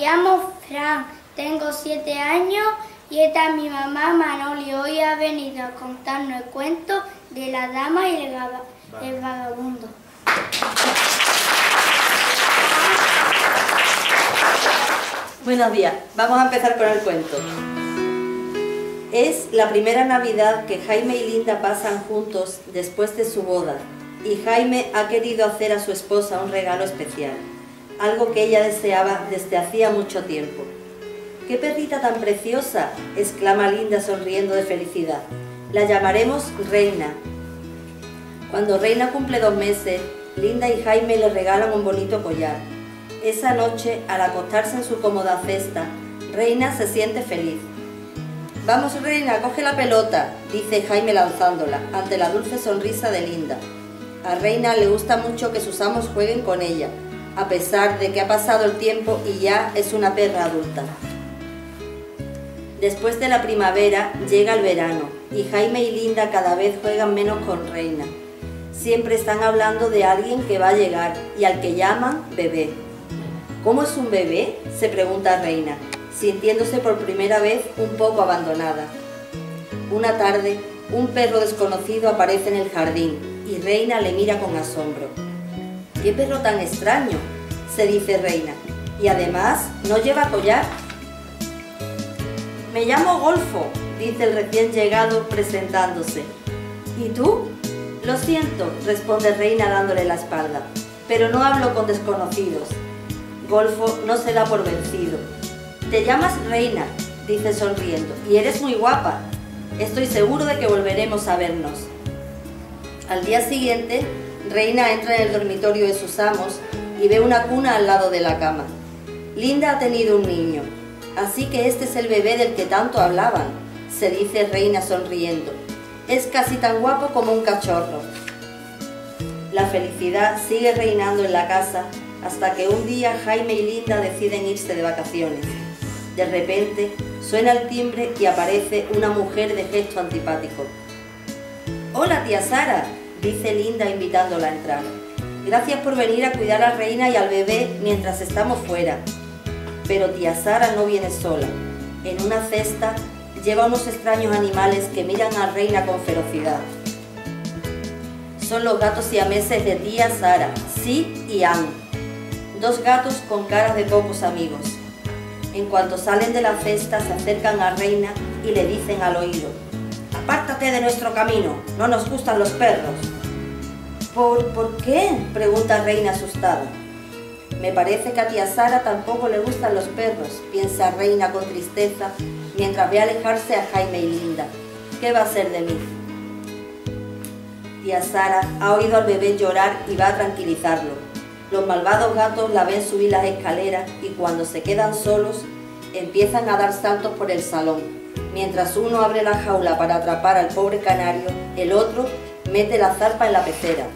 llamo Fran, tengo 7 años y esta es mi mamá Manoli. Hoy ha venido a contarnos el cuento de la dama y el vagabundo. Buenos días, vamos a empezar con el cuento. Es la primera Navidad que Jaime y Linda pasan juntos después de su boda, y Jaime ha querido hacer a su esposa un regalo especial, algo que ella deseaba desde hacía mucho tiempo. ¡Qué perrita tan preciosa!, exclama Linda sonriendo de felicidad. La llamaremos Reina. Cuando Reina cumple 2 meses, Linda y Jaime le regalan un bonito collar. Esa noche, al acostarse en su cómoda cesta, Reina se siente feliz. «Vamos, Reina, coge la pelota», dice Jaime lanzándola, ante la dulce sonrisa de Linda. A Reina le gusta mucho que sus amos jueguen con ella, a pesar de que ha pasado el tiempo y ya es una perra adulta. Después de la primavera llega el verano y Jaime y Linda cada vez juegan menos con Reina. Siempre están hablando de alguien que va a llegar y al que llaman bebé. ¿Cómo es un bebé?, se pregunta Reina, sintiéndose por primera vez un poco abandonada. Una tarde, un perro desconocido aparece en el jardín y Reina le mira con asombro. «¡Qué perro tan extraño!», se dice Reina, «y además no lleva collar». «Me llamo Golfo», dice el recién llegado presentándose. «¿Y tú?». «Lo siento», responde Reina dándole la espalda, «pero no hablo con desconocidos». Golfo no se da por vencido. «Te llamas Reina», dice sonriendo, «y eres muy guapa. Estoy seguro de que volveremos a vernos». Al día siguiente, Reina entra en el dormitorio de sus amos y ve una cuna al lado de la cama. Linda ha tenido un niño, así que este es el bebé del que tanto hablaban, se dice Reina sonriendo. Es casi tan guapo como un cachorro. La felicidad sigue reinando en la casa hasta que un día Jaime y Linda deciden irse de vacaciones. De repente suena el timbre y aparece una mujer de gesto antipático. «Hola, tía Sara», dice Linda invitándola a entrar. «Gracias por venir a cuidar a Reina y al bebé mientras estamos fuera». Pero tía Sara no viene sola. En una cesta lleva unos extraños animales que miran a Reina con ferocidad. Son los gatos siameses de tía Sara, Sid y Ann. 2 gatos con caras de pocos amigos. En cuanto salen de la cesta se acercan a Reina y le dicen al oído: «Apártate de nuestro camino, no nos gustan los perros». ¿Por qué?, pregunta Reina asustada. «Me parece que a tía Sara tampoco le gustan los perros», piensa Reina con tristeza mientras ve alejarse a Jaime y Linda. «¿Qué va a ser de mí?». Tía Sara ha oído al bebé llorar y va a tranquilizarlo. Los malvados gatos la ven subir las escaleras y cuando se quedan solos empiezan a dar saltos por el salón. Mientras uno abre la jaula para atrapar al pobre canario, el otro mete la zarpa en la pecera.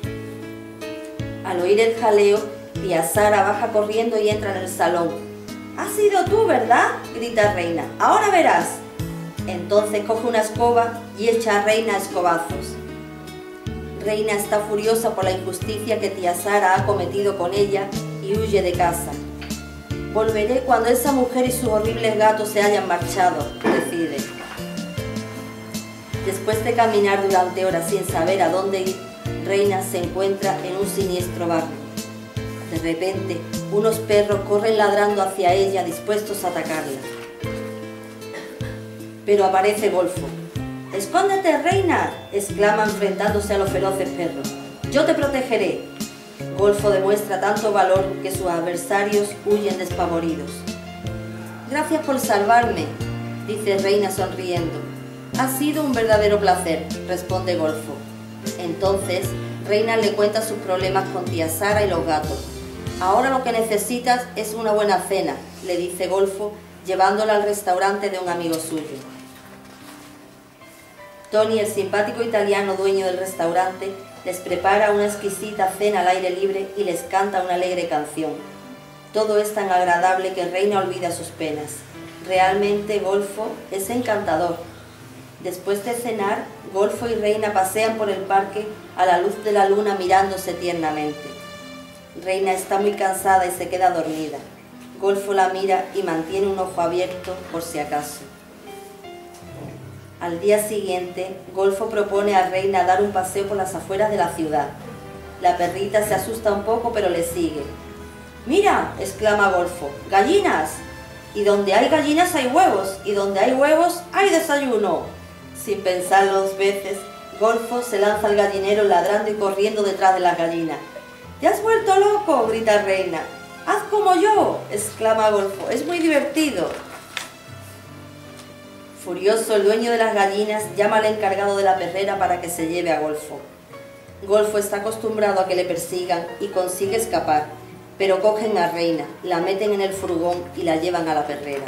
Al oír el jaleo, tía Sara baja corriendo y entra en el salón. «¿Has sido tú, verdad?», grita Reina. «Ahora verás». Entonces coge una escoba y echa a Reina a escobazos. Reina está furiosa por la injusticia que tía Sara ha cometido con ella y huye de casa. «Volveré cuando esa mujer y sus horribles gatos se hayan marchado», decide. Después de caminar durante horas sin saber a dónde ir, Reina se encuentra en un siniestro barrio. De repente, unos perros corren ladrando hacia ella dispuestos a atacarla. Pero aparece Golfo. «¡Escóndete, Reina!», exclama enfrentándose a los feroces perros. «Yo te protegeré». Golfo demuestra tanto valor que sus adversarios huyen despavoridos. «Gracias por salvarme», dice Reina sonriendo. «Ha sido un verdadero placer», responde Golfo. Entonces, Reina le cuenta sus problemas con tía Sara y los gatos. «Ahora lo que necesitas es una buena cena», le dice Golfo, llevándola al restaurante de un amigo suyo. Tony, el simpático italiano dueño del restaurante, les prepara una exquisita cena al aire libre y les canta una alegre canción. Todo es tan agradable que Reina olvida sus penas. Realmente Golfo es encantador. Después de cenar, Golfo y Reina pasean por el parque a la luz de la luna mirándose tiernamente. Reina está muy cansada y se queda dormida. Golfo la mira y mantiene un ojo abierto por si acaso. Al día siguiente, Golfo propone a Reina dar un paseo por las afueras de la ciudad. La perrita se asusta un poco, pero le sigue. «¡Mira!», exclama Golfo, «¡gallinas! Y donde hay gallinas hay huevos, y donde hay huevos hay desayuno». Sin pensarlo 2 veces, Golfo se lanza al gallinero ladrando y corriendo detrás de las gallinas. «¿Te has vuelto loco?», grita Reina. «¡Haz como yo!», exclama Golfo, «es muy divertido». Furioso, el dueño de las gallinas llama al encargado de la perrera para que se lleve a Golfo. Golfo está acostumbrado a que le persigan y consigue escapar, pero cogen a Reina, la meten en el furgón y la llevan a la perrera.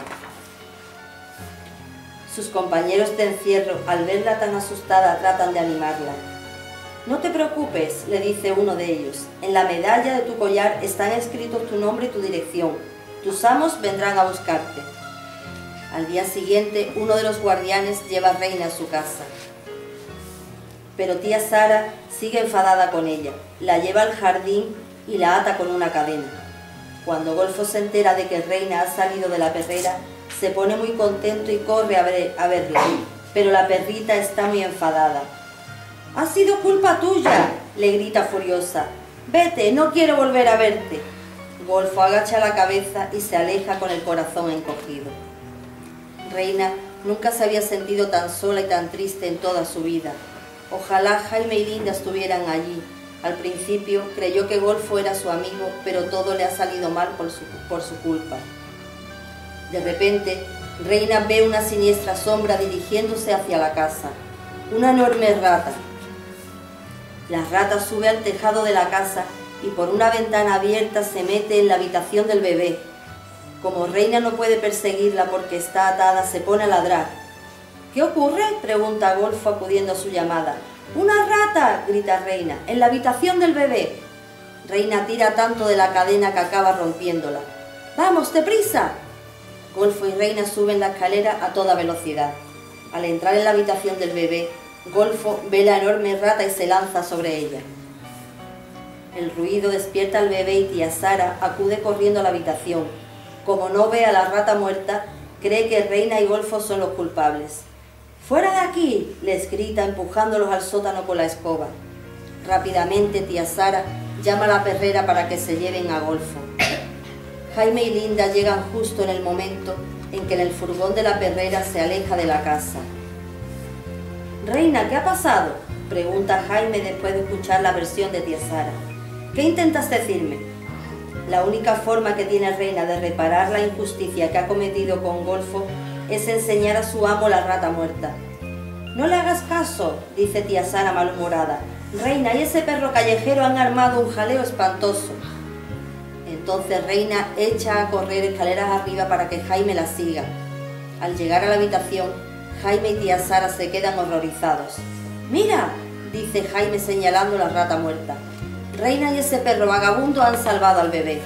Sus compañeros de encierro, al verla tan asustada, tratan de animarla. «No te preocupes», le dice uno de ellos, «en la medalla de tu collar están escritos tu nombre y tu dirección. Tus amos vendrán a buscarte». Al día siguiente, uno de los guardianes lleva a Reina a su casa. Pero tía Sara sigue enfadada con ella, la lleva al jardín y la ata con una cadena. Cuando Golfo se entera de que Reina ha salido de la perrera, se pone muy contento y corre a verla, pero la perrita está muy enfadada. «¡Ha sido culpa tuya!», le grita furiosa. «Vete, no quiero volver a verte». Golfo agacha la cabeza y se aleja con el corazón encogido. Reina nunca se había sentido tan sola y tan triste en toda su vida. Ojalá Jaime y Linda estuvieran allí. Al principio creyó que Golfo era su amigo, pero todo le ha salido mal por su culpa. De repente, Reina ve una siniestra sombra dirigiéndose hacia la casa. Una enorme rata. La rata sube al tejado de la casa y por una ventana abierta se mete en la habitación del bebé. Como Reina no puede perseguirla porque está atada, se pone a ladrar. «¿Qué ocurre?», pregunta Golfo acudiendo a su llamada. «¡Una rata!», grita Reina, «en la habitación del bebé». Reina tira tanto de la cadena que acaba rompiéndola. «¡Vamos, deprisa!». Golfo y Reina suben la escalera a toda velocidad. Al entrar en la habitación del bebé, Golfo ve la enorme rata y se lanza sobre ella. El ruido despierta al bebé y tía Sara acude corriendo a la habitación. Como no ve a la rata muerta, cree que Reina y Golfo son los culpables. «¡Fuera de aquí!», les grita empujándolos al sótano con la escoba. Rápidamente tía Sara llama a la perrera para que se lleven a Golfo. Jaime y Linda llegan justo en el momento en que el furgón de la perrera se aleja de la casa. «Reina, ¿qué ha pasado?», pregunta Jaime después de escuchar la versión de tía Sara. «¿Qué intentas decirme?». La única forma que tiene Reina de reparar la injusticia que ha cometido con Golfo es enseñar a su amo la rata muerta. «No le hagas caso», dice tía Sara malhumorada. «Reina y ese perro callejero han armado un jaleo espantoso». Entonces Reina echa a correr escaleras arriba para que Jaime la siga. Al llegar a la habitación, Jaime y tía Sara se quedan horrorizados. «¡Mira!», dice Jaime señalando la rata muerta. «Reina y ese perro vagabundo han salvado al bebé».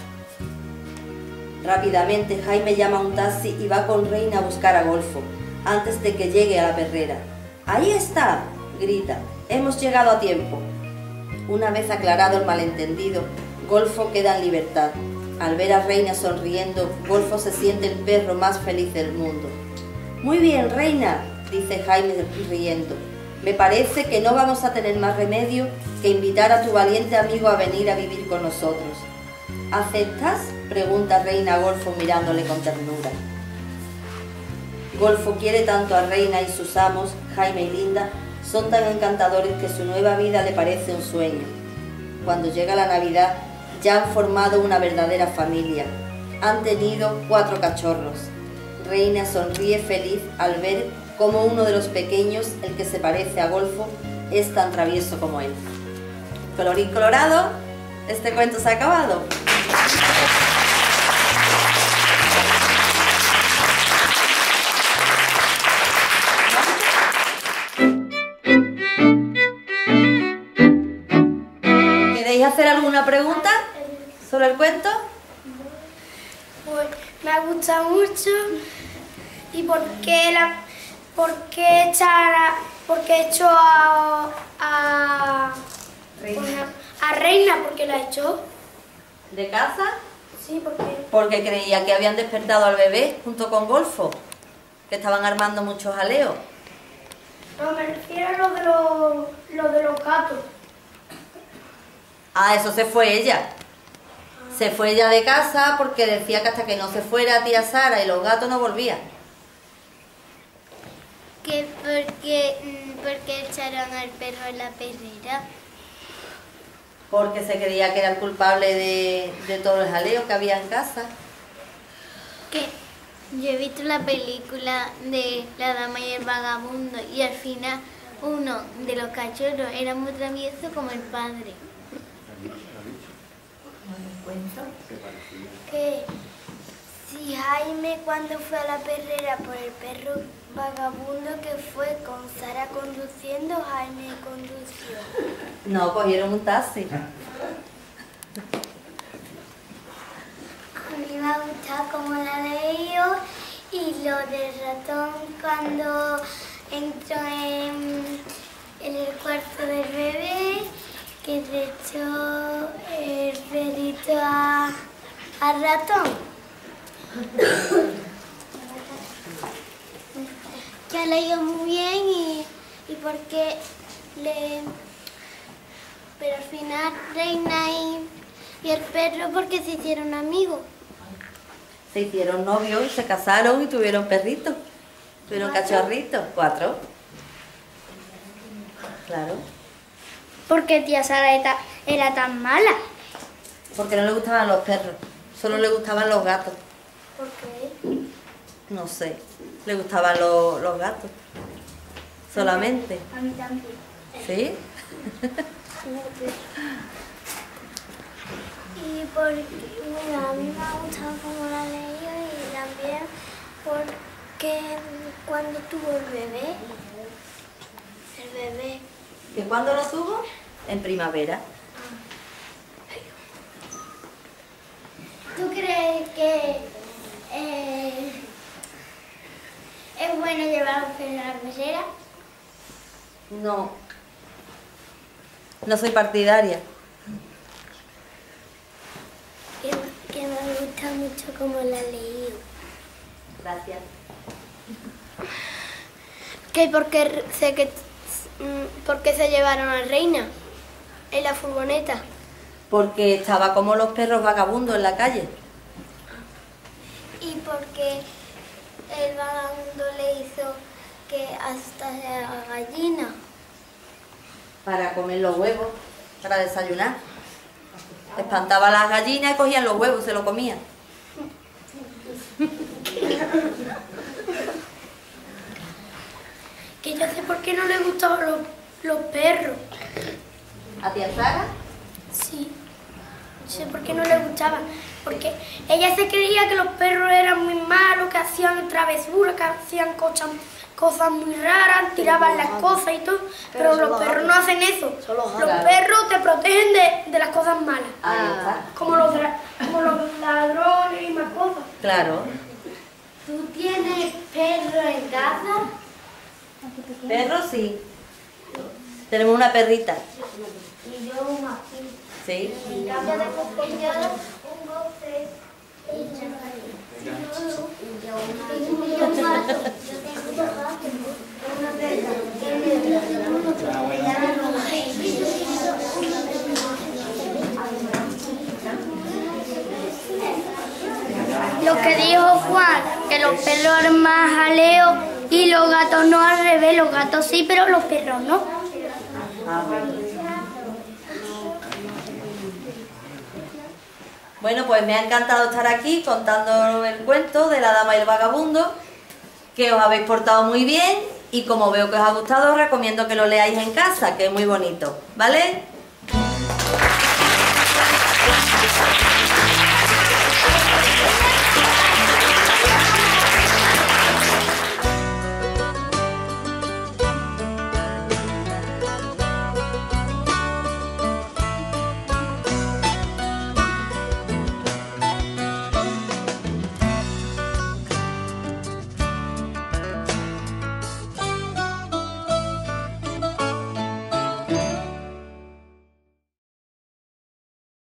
Rápidamente Jaime llama a un taxi y va con Reina a buscar a Golfo, antes de que llegue a la perrera. «¡Ahí está!», grita. «Hemos llegado a tiempo». Una vez aclarado el malentendido, Golfo queda en libertad. Al ver a Reina sonriendo, Golfo se siente el perro más feliz del mundo. «Muy bien, Reina», dice Jaime riendo. «Me parece que no vamos a tener más remedio que invitar a tu valiente amigo a venir a vivir con nosotros». «¿Aceptas?», pregunta Reina a Golfo mirándole con ternura. Golfo quiere tanto a Reina y sus amos, Jaime y Linda, son tan encantadores que su nueva vida le parece un sueño. Cuando llega la Navidad, ya han formado una verdadera familia. Han tenido 4 cachorros. Reina sonríe feliz al ver cómo uno de los pequeños, el que se parece a Golfo, es tan travieso como él. Colorín colorado, este cuento se ha acabado. ¿Queréis hacer alguna pregunta sobre el cuento? Pues me ha gustado mucho. ¿Y por qué echó a Reina. Reina? ¿Por qué la echó? ¿De casa? Sí, ¿por qué? Porque creía que habían despertado al bebé junto con Golfo, que estaban armando muchos jaleos. No, me refiero a lo de los gatos. Ah, eso se fue ella. Se fue ella de casa porque decía que hasta que no se fuera tía Sara y los gatos no volvían. ¿Por qué echaron al perro en la perrera? Porque se creía que era el culpable de todo el jaleo que había en casa. Que yo he visto la película de La Dama y el Vagabundo y al final uno de los cachorros era muy travieso como el padre. Que si Jaime cuando fue a la perrera por el perro vagabundo que fue con Sara conduciendo, Jaime condució. No, cogieron un taxi. A mí me ha gustado como la de ellos y lo del ratón cuando entró en el cuarto del bebé, que le echó el perrito al ratón. Que ha leído muy bien y porque pero al final Reina y el perro porque se hicieron amigos. Se hicieron novios y se casaron y tuvieron perritos. Tuvieron cachorritos. 4. Claro. ¿Por qué tía Sara era tan mala? Porque no le gustaban los perros. Solo le gustaban los gatos. ¿Por qué? No sé. Le gustaban los gatos. Solamente. A mí también. ¿Sí? Y porque, bueno, a mí me ha gustado como la de ellos y también porque cuando tuvo el bebé, ¿Y cuándo lo tuvo? En primavera. ¿tú crees que es bueno llevar un perro a la pecera? No. No soy partidaria. Que me gusta mucho como la he leído. Gracias. ¿Por qué se llevaron a Reina en la furgoneta? Porque estaba como los perros vagabundos en la calle. Y porque el vagabundo le hizo que hasta la gallina. Para comer los huevos, para desayunar. Espantaba a las gallinas y cogían los huevos y se los comían. Que yo sé por qué no le gustaban los perros. ¿A tía Sara? Sí, no sé por qué no le gustaban. Porque ella se creía que los perros eran muy malos, que hacían travesuras, que hacían cosas muy raras, tiraban las cosas y todo. Pero los perros no hacen eso. Los perros te protegen de las cosas malas. Ahí está. Como los ladrones y más cosas. Claro. ¿Tú tienes perro en casa? Perros sí. Tenemos una perrita. Y yo un mastín. Sí. Y yo un boxer. Lo que dijo Juan, que los perros eran más jaleos y los gatos no, al revés, los gatos sí, pero los perros no. Bueno, pues me ha encantado estar aquí contando el cuento de la dama y el vagabundo, que os habéis portado muy bien y como veo que os ha gustado, os recomiendo que lo leáis en casa, que es muy bonito, ¿vale?